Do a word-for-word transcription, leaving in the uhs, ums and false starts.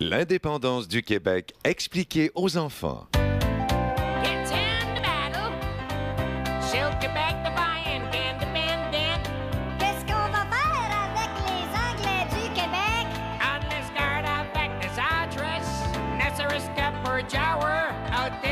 L'indépendance du Québec expliquée aux enfants. It's in the battle. She'll Québec defiant, independent. Qu'est-ce qu'on va faire avec les Anglais du Québec? On les garde avec des actrices. Necessaris for Jower out there.